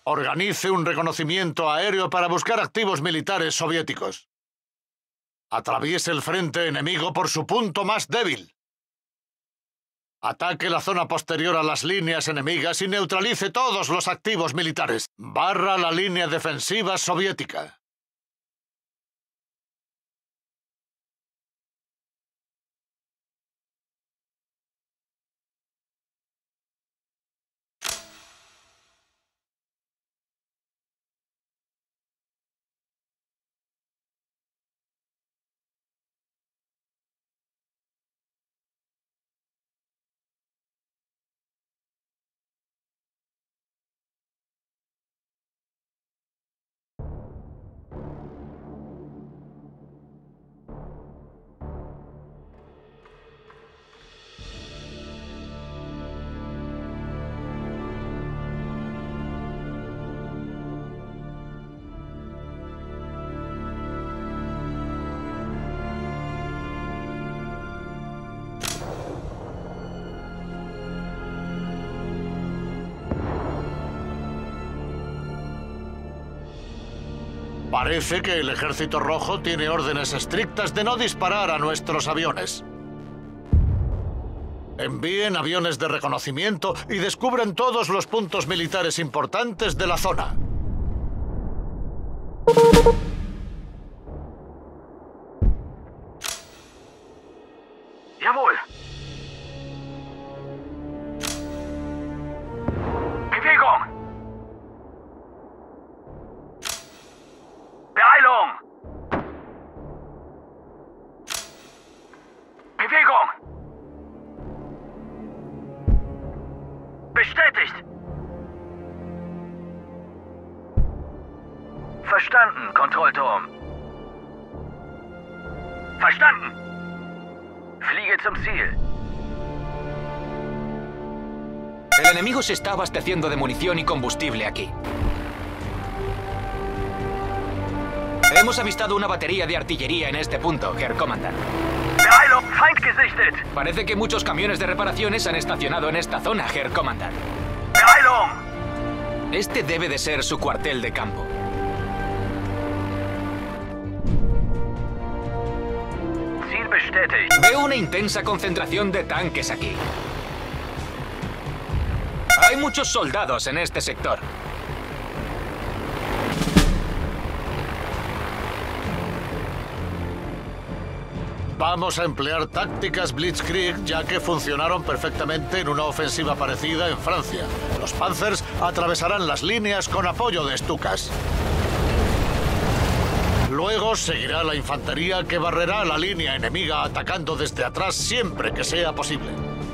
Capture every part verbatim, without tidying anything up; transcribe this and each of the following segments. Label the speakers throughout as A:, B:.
A: Organice un reconocimiento aéreo para buscar activos militares soviéticos. Atraviese el frente enemigo por su punto más débil. Ataque la zona posterior a las líneas enemigas y neutralice todos los activos militares. Barra la línea defensiva soviética. Parece que el Ejército Rojo tiene órdenes estrictas de no disparar a nuestros aviones. Envíen aviones de reconocimiento y descubren todos los puntos militares importantes de la zona.
B: Jawohl! Bewegung! Beeilung! Bewegung! Bestätigt! Verstanden, Kontrollturm. Verstanden! Fliege zum Ziel.
C: El enemigo se está abasteciendo de munición y combustible aquí. Hemos avistado una batería de artillería en este punto, Herr Kommandant.
B: Beeilung, Feind gesichtet.
C: Parece que muchos camiones de reparaciones han estacionado en esta zona, Herr Kommandant.
B: Beeilung!
C: Este debe de ser su cuartel de campo.
B: Ziel bestätigt.
C: Veo una intensa concentración de tanques aquí. Hay muchos soldados en este sector.
A: Vamos a emplear tácticas Blitzkrieg, ya que funcionaron perfectamente en una ofensiva parecida en Francia. Los Panzers atravesarán las líneas con apoyo de Stukas. Luego seguirá la infantería, que barrerá la línea enemiga atacando desde atrás siempre que sea posible.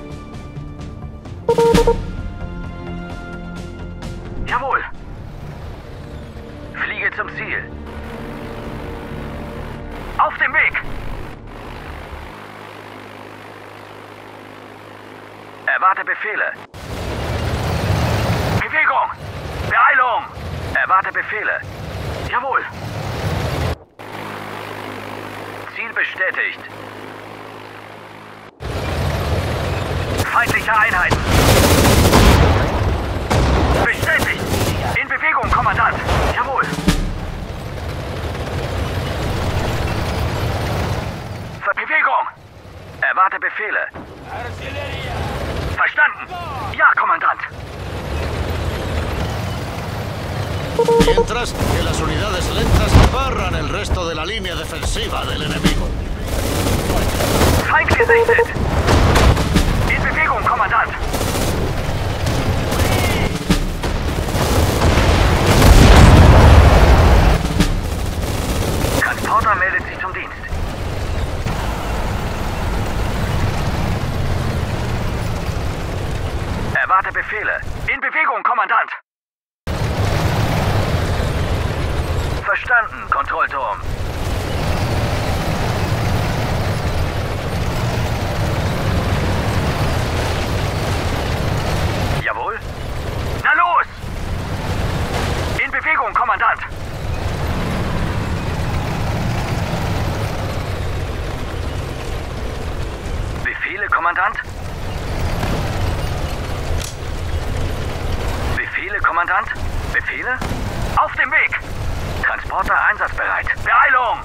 B: Jawohl! Fliege zum Ziel. Auf dem Weg! Erwarte Befehle. Bewegung! Beeilung! Erwarte Befehle. Jawohl! Ziel bestätigt. Feindliche Einheiten. Bestätigt. In Bewegung, Kommandant. Jawohl. Ver Bewegung. Erwarte Befehle. Verstanden. Ja, Kommandant.
A: Mientras que las unidades lentas barran el resto de la línea defensiva del enemigo.
B: Feind gesichtet. In Bewegung, Kommandant. Transporter meldet sich zum Dienst. Erwarte Befehle. In Bewegung, Kommandant. Verstanden, Kontrollturm. Jawohl. Na los! In Bewegung, Kommandant. Befehle, Kommandant? Befehle, Kommandant? Befehle? Beeilung!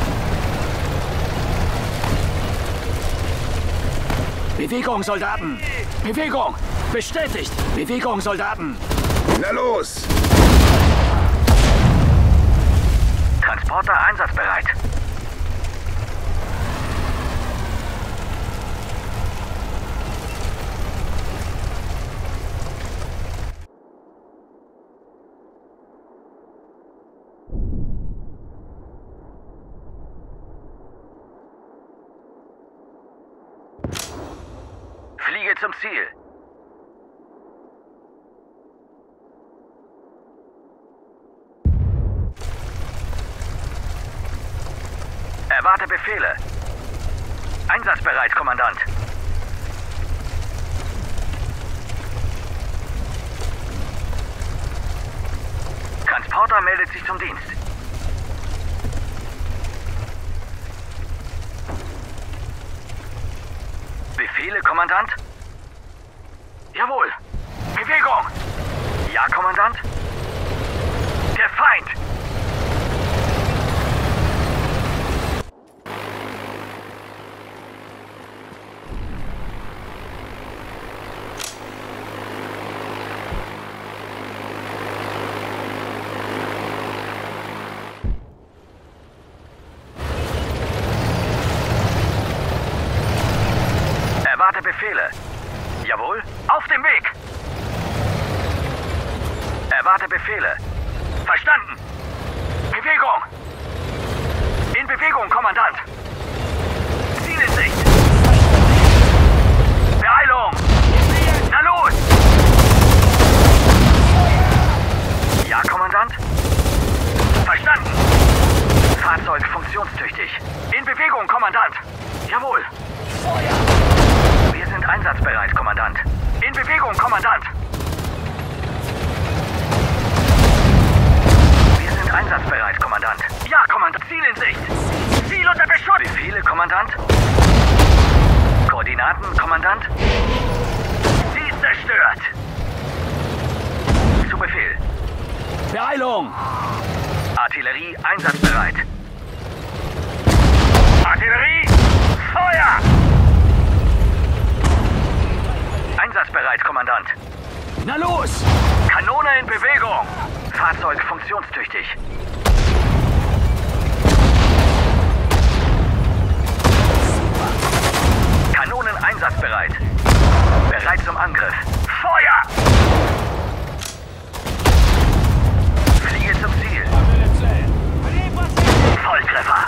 D: Bewegung, Soldaten! Bewegung! Bestätigt! Bewegung, Soldaten!
E: Na los!
B: Transporter einsatzbereit. Fliege zum Ziel. Erwarte Befehle. Einsatzbereit, Kommandant. Transporter meldet sich zum Dienst. Befehle, Kommandant? Jawohl. Bewegung! Ja, Kommandant? Der Feind! Erwarte Befehle. Jawohl. Auf dem Weg. Erwarte Befehle. Verstanden. Bewegung. In Bewegung, Kommandant. Ziel in Sicht. Beeilung. Na los. Ja, Kommandant. Verstanden. Fahrzeug funktionstüchtig. In Bewegung, Kommandant. Jawohl. Wir sind einsatzbereit, Kommandant. In Bewegung, Kommandant. Wir sind einsatzbereit, Kommandant. Ja, Kommandant. Ziel in Sicht. Ziel unter Beschuss. Befehle, Kommandant. Koordinaten, Kommandant. Sie ist zerstört. Zu Befehl.
D: Beeilung!
B: Artillerie einsatzbereit. Artillerie, Feuer! Einsatzbereit, Kommandant.
D: Na los!
B: Kanone in Bewegung. Fahrzeug funktionstüchtig. Kanonen einsatzbereit. Bereit zum Angriff. Feuer! Fliege zum Ziel. Volltreffer.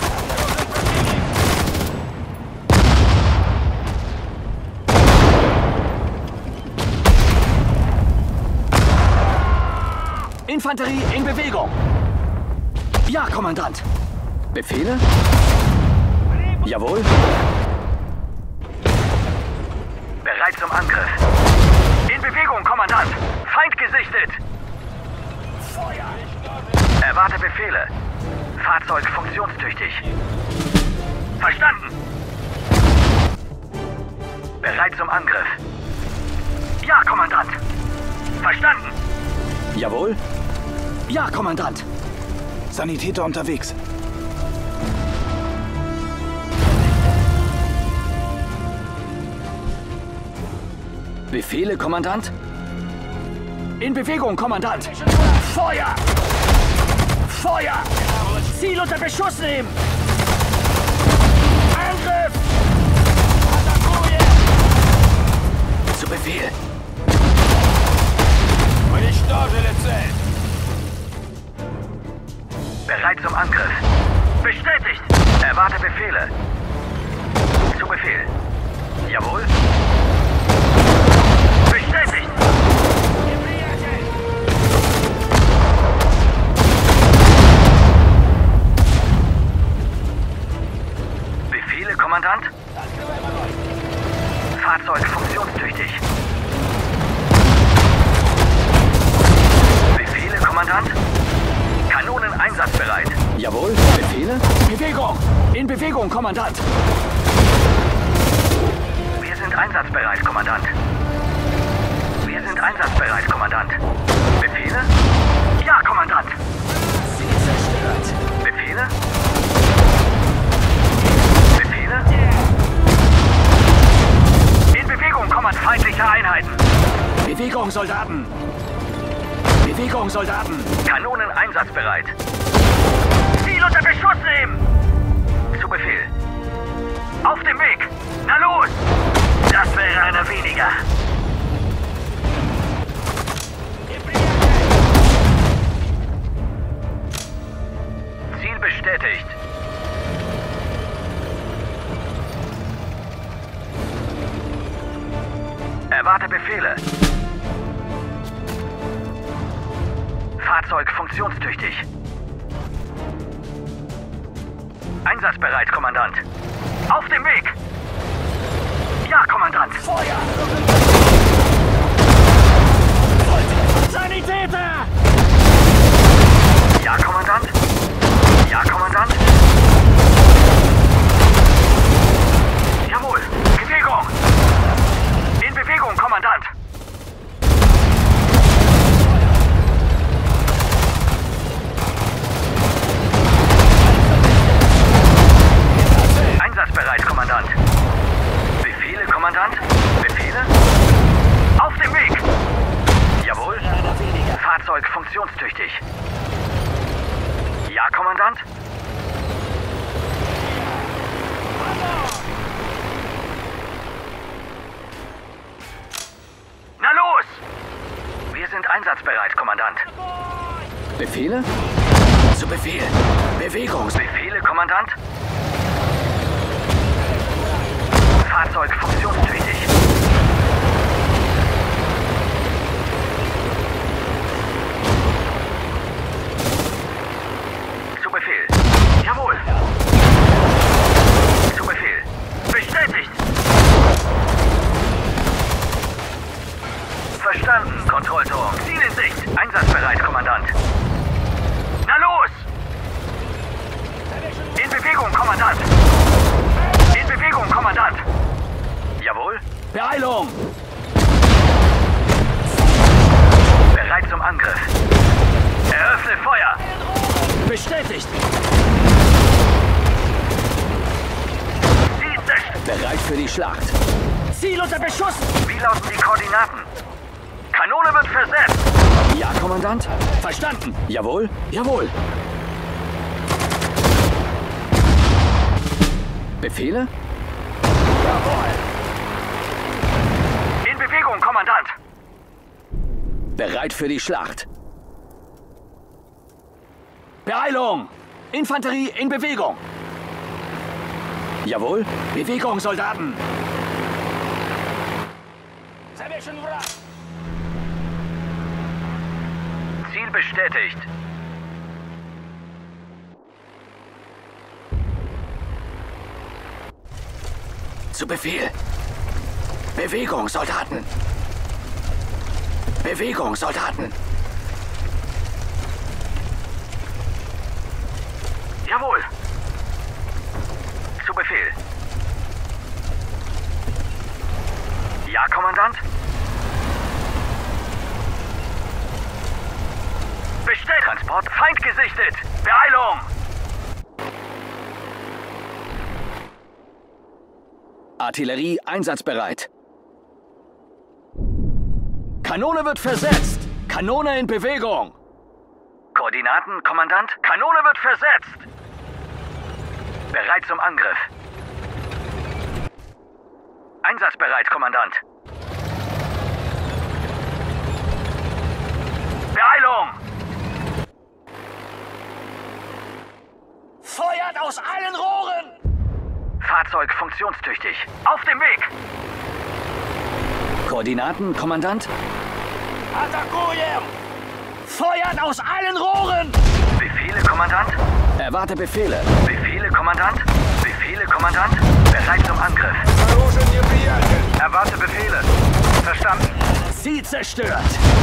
D: Infanterie in Bewegung. Ja, Kommandant. Befehle? Jawohl.
B: Bereit zum Angriff. In Bewegung, Kommandant. Feind gesichtet. Erwarte Befehle. Fahrzeug funktionstüchtig. Verstanden. Bereit zum Angriff. Ja, Kommandant. Verstanden.
D: Jawohl. Ja, Kommandant.
E: Sanitäter unterwegs.
D: Befehle, Kommandant? In Bewegung, Kommandant! Feuer! Feuer! Ziel unter Beschuss nehmen! Angriff! Zu Befehl!
B: Bereit zum Angriff. Bestätigt! Erwarte Befehle. Zu Befehl. Jawohl. Bestätigt! Befehle, Kommandant? Fahrzeug funktionstüchtig. Befehle, Kommandant? Kanonen einsatzbereit.
D: Jawohl. Befehle? Bewegung! In Bewegung, Kommandant!
B: Wir sind einsatzbereit, Kommandant. Wir sind einsatzbereit, Kommandant. Befehle? Ja, Kommandant.
D: Ziel zerstört!
B: Befehle?
D: Bewegung, Soldaten! Bewegung, Soldaten!
B: Kanonen einsatzbereit. Ziel unter Beschuss nehmen! Zu Befehl. Auf dem Weg! Na los! Das wäre einer weniger. Ziel bestätigt. Erwarte Befehle. Fahrzeug funktionstüchtig. Einsatzbereit, Kommandant. Auf dem Weg! Ja, Kommandant!
D: Feuer! Sanitäter!
B: Ja, Kommandant! Ja, Kommandant! Jawohl! Bewegung! In Bewegung, Kommandant! Einsatzbereit, Kommandant! Befehle, Kommandant? Befehle? Auf dem Weg! Jawohl! Fahrzeug funktionstüchtig. Ja, Kommandant? Na los! Wir sind einsatzbereit, Kommandant.
D: Befehle? Zu Befehl. Bewegung.
B: Befehle, Kommandant? Fahrzeug funktionstüchtig. Zu Befehl. Jawohl. Zu Befehl. Bestätigt. Verstanden, Kontrollturm. Ziel in Sicht. Einsatzbereit, Kommandant. Na los! In Bewegung, Kommandant. In Bewegung, Kommandant. Jawohl.
D: Beeilung!
B: Bereit zum Angriff. Eröffne Feuer.
D: Bestätigt!
B: Ziel zerstört.
D: Bereit für die Schlacht. Ziel unter Beschuss!
B: Wie lauten die Koordinaten? Kanone wird versetzt.
D: Ja, Kommandant. Verstanden. Jawohl. Jawohl. Befehle?
B: Jawohl. In Bewegung, Kommandant.
D: Bereit für die Schlacht. Beeilung! Infanterie in Bewegung! Jawohl. Bewegung, Soldaten!
B: Ziel bestätigt.
D: Zu Befehl! Bewegung, Soldaten! Bewegung, Soldaten!
B: Jawohl. Zu Befehl. Ja, Kommandant? Bestellt. Transport. Feind gesichtet. Beeilung.
D: Artillerie einsatzbereit. Kanone wird versetzt. Kanone in Bewegung.
B: Koordinaten, Kommandant. Kanone wird versetzt. Bereit zum Angriff. Einsatzbereit, Kommandant. Beeilung!
D: Feuert aus allen Rohren!
B: Fahrzeug funktionstüchtig. Auf dem Weg!
D: Koordinaten, Kommandant? Attackieren! Feuert aus allen Rohren!
B: Befehle, Kommandant?
D: Erwarte Befehle.
B: Befehle, Kommandant? Befehle, Kommandant? Bereit zum Angriff. Erwarte Befehle. Verstanden.
D: Ziel zerstört.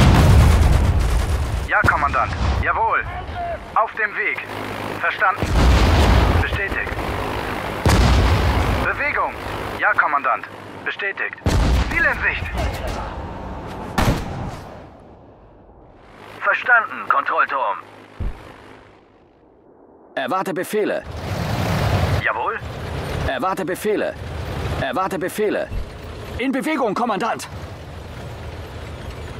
B: Ja, Kommandant. Jawohl. Auf dem Weg. Verstanden. Bestätigt. Bewegung. Ja, Kommandant. Bestätigt. Ziel in Sicht. Verstanden, Kontrollturm.
D: Erwarte Befehle.
B: Jawohl.
D: Erwarte Befehle. Erwarte Befehle. In Bewegung, Kommandant.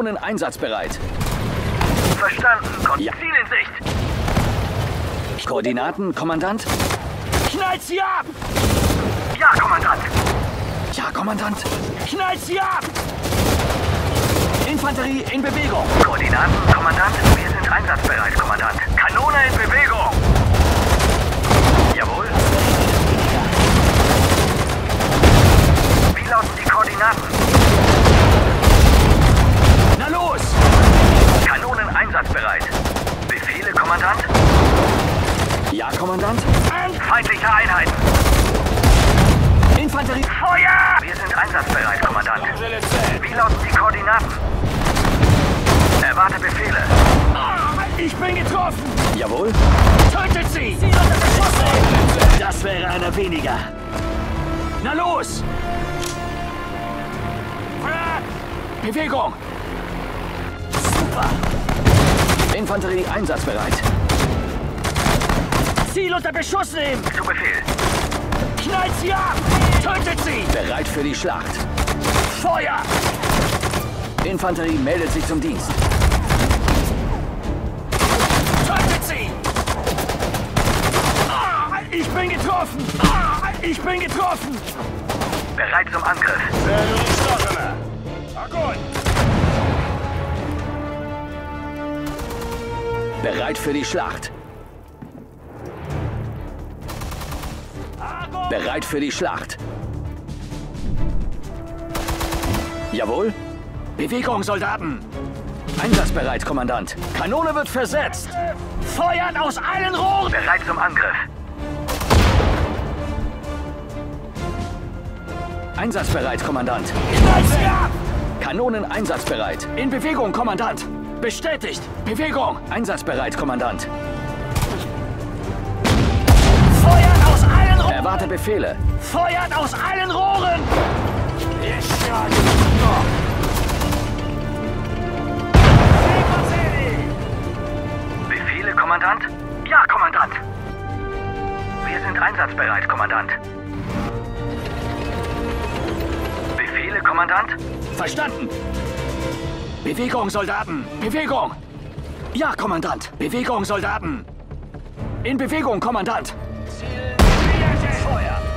D: Kanonen einsatzbereit.
B: Verstanden. Kon
D: Ja.
B: Ziel in Sicht.
D: Koordinaten, Kommandant?
F: Knallt sie ab!
B: Ja, Kommandant.
D: Ja, Kommandant.
F: Knallt sie ab!
D: Infanterie in Bewegung.
B: Koordinaten, Kommandant. Wir sind einsatzbereit, Kommandant. Kanone in Bewegung. Jawohl. Wie lauten die Koordinaten?
F: Na los!
B: Kanonen einsatzbereit. Befehle, Kommandant?
D: Ja, Kommandant.
B: Feindliche Einheiten.
D: Infanterie.
B: Feuer! Wir sind einsatzbereit, Kommandant. Wie lauten die Koordinaten? Erwarte Befehle.
F: Ich bin getroffen!
D: Jawohl.
F: Tötet sie! Das wäre einer weniger. Na los! Bewegung! Super!
D: Infanterie einsatzbereit.
F: Ziel unter Beschuss nehmen!
B: Zu Befehl.
F: Knallt sie ab! Tötet sie!
D: Bereit für die Schlacht.
F: Feuer!
D: Infanterie meldet sich zum Dienst.
F: Tötet sie! Ich bin getroffen! Ich bin getroffen!
B: Bereit zum Angriff.
D: Bereit für die Schlacht. Bereit für die Schlacht. Jawohl.
F: Bewegung, Soldaten!
D: Einsatzbereit, Kommandant.
F: Kanone wird versetzt! Feuern aus allen Rohren!
B: Bereit zum Angriff.
D: Einsatzbereit, Kommandant.
F: Knallt sie ab!
D: Kanonen einsatzbereit.
F: In Bewegung, Kommandant! Bestätigt! Bewegung!
D: Einsatzbereit, Kommandant.
F: Feuern aus allen Rohren!
D: Erwarte Befehle.
F: Feuern aus allen Rohren!
B: Befehle, Kommandant? Ja, Kommandant. Wir sind einsatzbereit, Kommandant. Befehle, Kommandant?
F: Verstanden! Bewegung, Soldaten! Bewegung! Ja, Kommandant! Bewegung, Soldaten! In Bewegung, Kommandant! Feuer!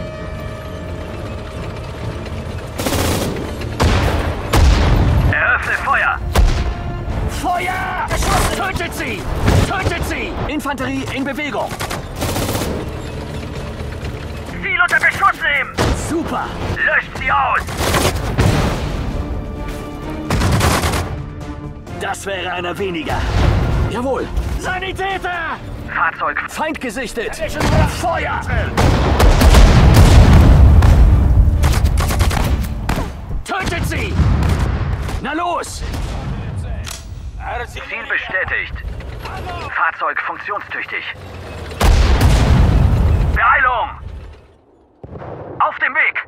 B: Eröffne Feuer!
F: Feuer! Tötet sie! Tötet sie!
D: Infanterie in Bewegung.
B: Ziel unter Beschuss nehmen!
F: Super!
B: Löscht sie aus!
F: Das wäre einer weniger.
D: Jawohl.
F: Sanitäter!
B: Fahrzeug.
D: Feind gesichtet.
F: Feuer! Tötet sie! Na los!
B: Ziel bestätigt. Fahrzeug funktionstüchtig. Beeilung! Auf dem Weg!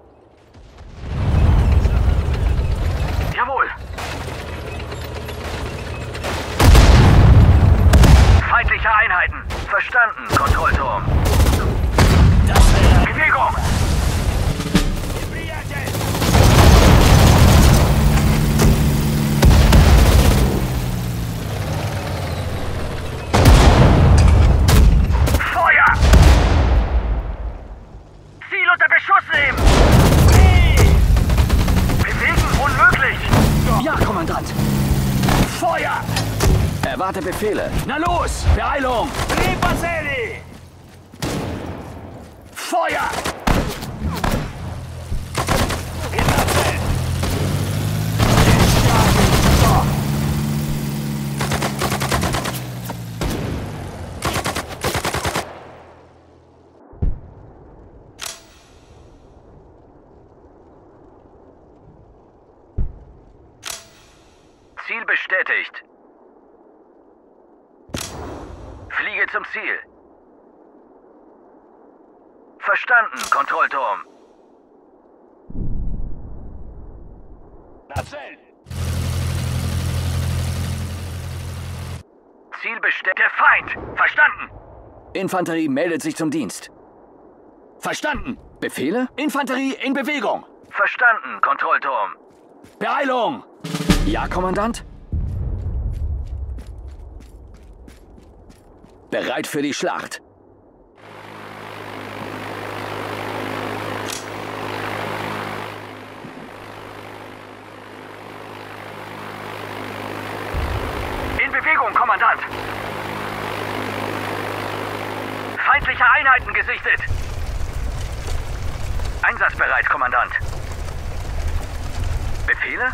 B: Jawohl! Feindliche Einheiten. Verstanden, Kontrollturm. Bewegung! Feuer! Ziel unter Beschuss nehmen! Bewegen unmöglich!
F: Ja, Kommandant! Feuer!
D: Erwarte Befehle.
F: Na los! Beeilung! Ripazzelli! Feuer!
B: Ziel bestätigt. Fliege zum Ziel. Verstanden, Kontrollturm. Ziel bestätigt. Der Feind. Verstanden.
D: Infanterie meldet sich zum Dienst.
F: Verstanden!
D: Befehle?
F: Infanterie in Bewegung!
B: Verstanden, Kontrollturm.
F: Beeilung!
D: Ja, Kommandant? Bereit für die Schlacht.
B: In Bewegung, Kommandant. Feindliche Einheiten gesichtet. Einsatzbereit, Kommandant. Befehle?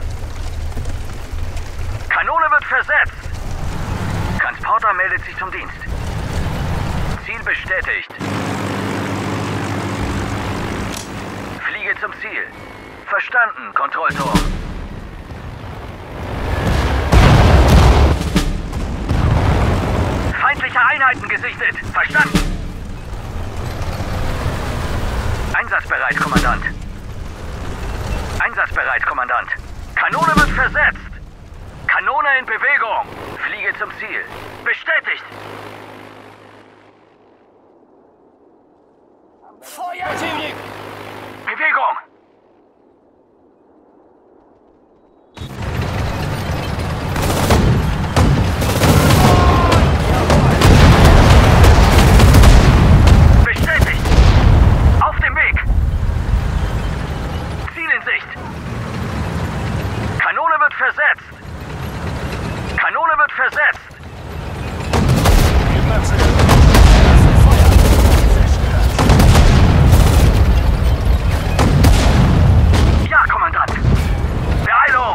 B: Kanone wird versetzt. Transporter meldet sich zum Dienst. Ziel bestätigt. Fliege zum Ziel. Verstanden, Kontrollturm. Feindliche Einheiten gesichtet. Verstanden. Einsatzbereit, Kommandant. Einsatzbereit, Kommandant. Kanone wird versetzt. Kanone in Bewegung. Fliege zum Ziel. Bestätigt.
F: Feuer!
B: Bewegung. Bestätigt. Auf dem Weg. Ziel in Sicht. Kanone wird versetzt. Kanone wird versetzt. Ja, Kommandant. Beeilung.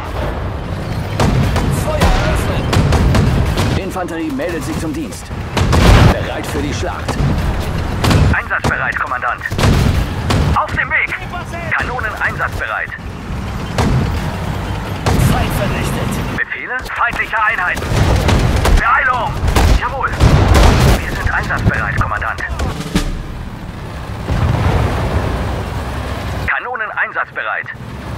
F: Feuer eröffnen!
D: Infanterie meldet sich zum Dienst. Bereit für die Schlacht.
B: Einsatzbereit, Kommandant. Auf dem Weg. Kanonen einsatzbereit.
F: Feind vernichtet!
B: Befehle? Feindliche Einheiten. Beeilung! Jawohl. Wir sind einsatzbereit, Kommandant. Kanonen einsatzbereit.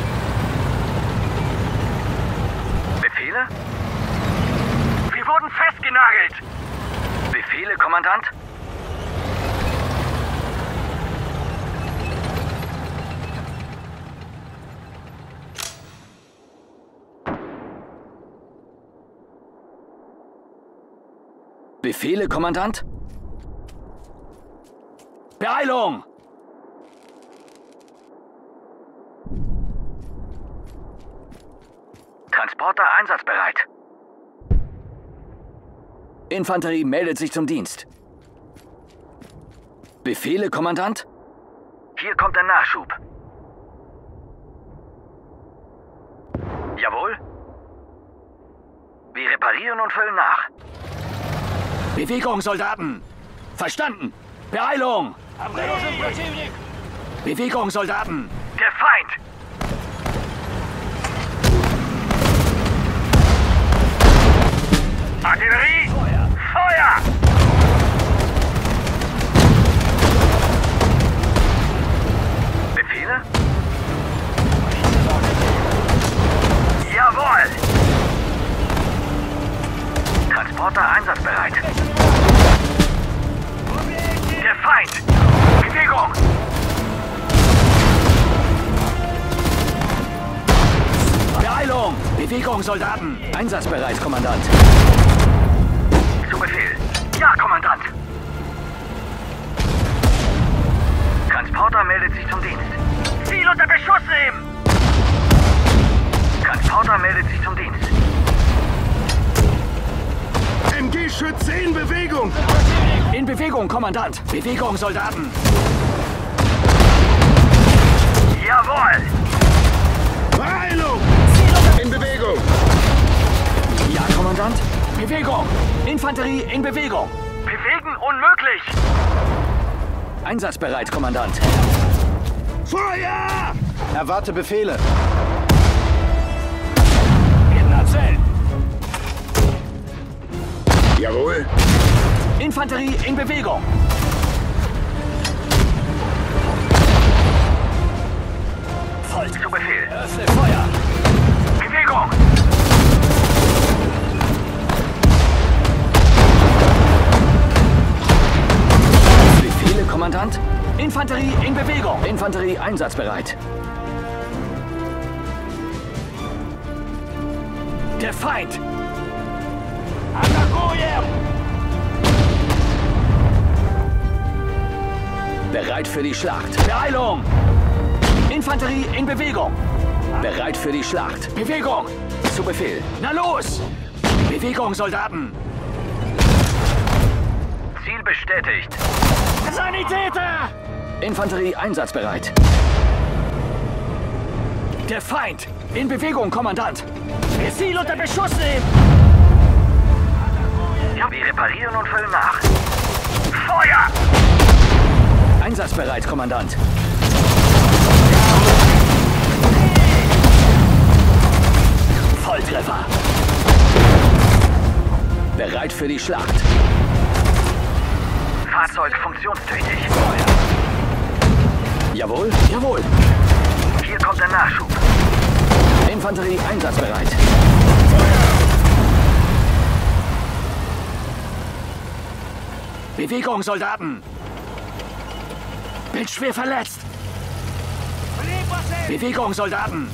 B: Befehle? Wir wurden festgenagelt. Befehle, Kommandant?
D: Befehle, Kommandant? Beeilung!
B: Transporter einsatzbereit.
D: Infanterie meldet sich zum Dienst. Befehle, Kommandant?
B: Hier kommt der Nachschub. Jawohl. Wir reparieren und füllen nach.
D: Bewegung, Soldaten! Verstanden! Beeilung! Bewegung, Soldaten!
B: Der Feind! Artillerie! Feuer! Befehle? Jawohl! Transporter einsatzbereit. Der Feind! Bewegung!
D: Beeilung! Bewegung, Soldaten! Einsatzbereit, Kommandant!
B: Zu Befehl. Ja, Kommandant! Transporter meldet sich zum Dienst. Ziel unter Beschuss nehmen! Transporter meldet sich zum Dienst.
E: M G-Schütze in Bewegung!
D: In Bewegung, Kommandant! Bewegung, Soldaten!
B: Jawohl!
E: Beeilung! In Bewegung!
D: Ja, Kommandant? Bewegung! Infanterie in Bewegung!
B: Bewegen unmöglich!
D: Einsatzbereit, Kommandant!
E: Feuer!
G: Erwarte Befehle.
F: Erzählen!
E: Jawohl!
D: Infanterie in Bewegung!
F: Voll
B: Zu Befehl.
F: Öffne Feuer!
B: Bewegung!
D: Befehle, Kommandant? Infanterie in Bewegung! Infanterie einsatzbereit!
F: Der Feind! Atakujem!
D: Bereit für die Schlacht.
F: Beeilung! Infanterie in Bewegung!
D: Bereit für die Schlacht.
F: Bewegung!
D: Zu Befehl.
F: Na los! Bewegung, Soldaten!
B: Ziel bestätigt.
F: Sanitäter!
D: Infanterie einsatzbereit.
F: Der Feind! In Bewegung, Kommandant! Ziel unter Beschuss nehmen!
B: Ja, wir reparieren und füllen nach. Feuer!
D: Einsatzbereit, Kommandant.
F: Volltreffer!
D: Bereit für die Schlacht.
B: Fahrzeug funktionstüchtig.
D: Jawohl, jawohl.
B: Hier kommt der Nachschub.
D: Infanterie einsatzbereit.
F: Bewegung, Soldaten! Bin schwer verletzt! Bewegung, Soldaten!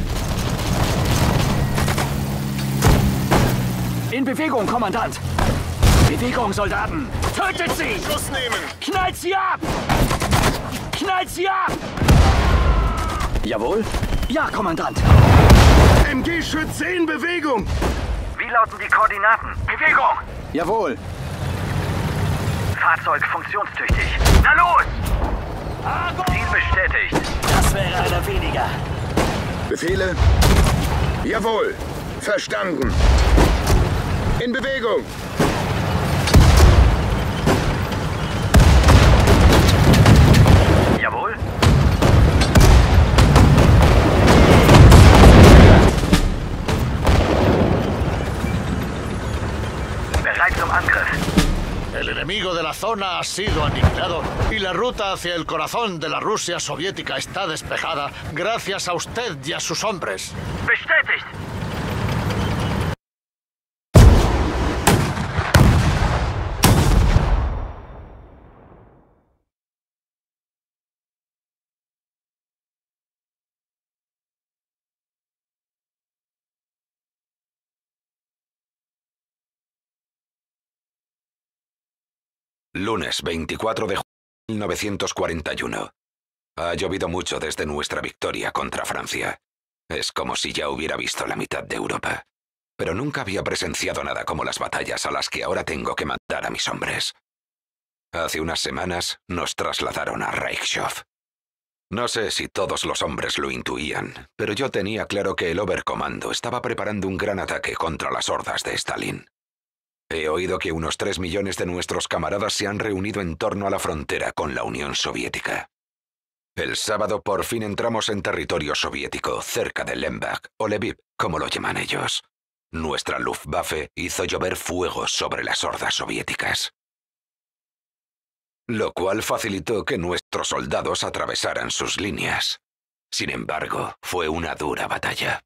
F: In Bewegung, Kommandant! Bewegung, Soldaten! Tötet sie!
E: Schuss nehmen!
F: Knallt sie ab! Knallt sie ab!
D: Jawohl.
F: Ja, Kommandant!
E: M G-Schütze in Bewegung!
B: Wie lauten die Koordinaten?
F: Bewegung!
D: Jawohl.
B: Fahrzeug funktionstüchtig. Na los! Ziel bestätigt.
F: Das wäre einer weniger.
E: Befehle? Jawohl! Verstanden! In Bewegung!
B: Jawohl. Bereit zum Angriff.
A: El enemigo de la zona ha sido aniquilado y la ruta hacia el corazón de la Rusia soviética está despejada gracias a usted y a sus hombres.
B: Bestätigt.
G: Lunes veinticuatro de junio de mil novecientos cuarenta y uno. Ha llovido mucho desde nuestra victoria contra Francia. Es como si ya hubiera visto la mitad de Europa. Pero nunca había presenciado nada como las batallas a las que ahora tengo que mandar a mis hombres. Hace unas semanas nos trasladaron a Reichshof. No sé si todos los hombres lo intuían, pero yo tenía claro que el Oberkommando estaba preparando un gran ataque contra las hordas de Stalin. He oído que unos tres millones de nuestros camaradas se han reunido en torno a la frontera con la Unión Soviética. El sábado por fin entramos en territorio soviético, cerca de Lembach, o Lviv, como lo llaman ellos. Nuestra Luftwaffe hizo llover fuego sobre las hordas soviéticas, lo cual facilitó que nuestros soldados atravesaran sus líneas. Sin embargo, fue una dura batalla.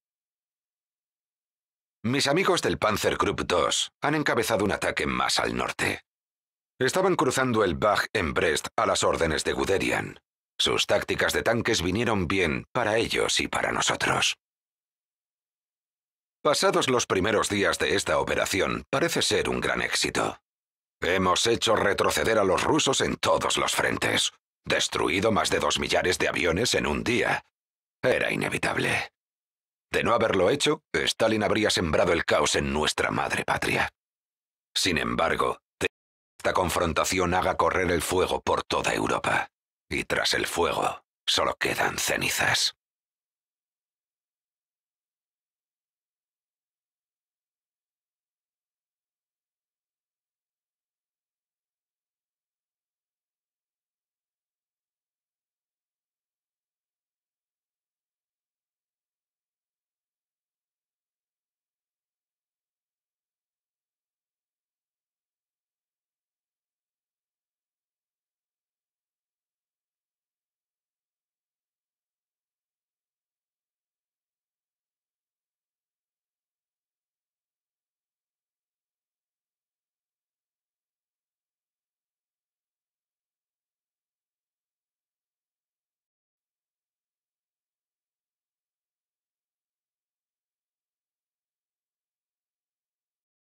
G: Mis amigos del Panzergruppe dos han encabezado un ataque más al norte. Estaban cruzando el Bach en Brest a las órdenes de Guderian. Sus tácticas de tanques vinieron bien para ellos y para nosotros. Pasados los primeros días de esta operación, parece ser un gran éxito. Hemos hecho retroceder a los rusos en todos los frentes, destruido más de dos millares de aviones en un día. Era inevitable. De no haberlo hecho, Stalin habría sembrado el caos en nuestra madre patria. Sin embargo, esta confrontación haga correr el fuego por toda Europa. Y tras el fuego, solo quedan cenizas.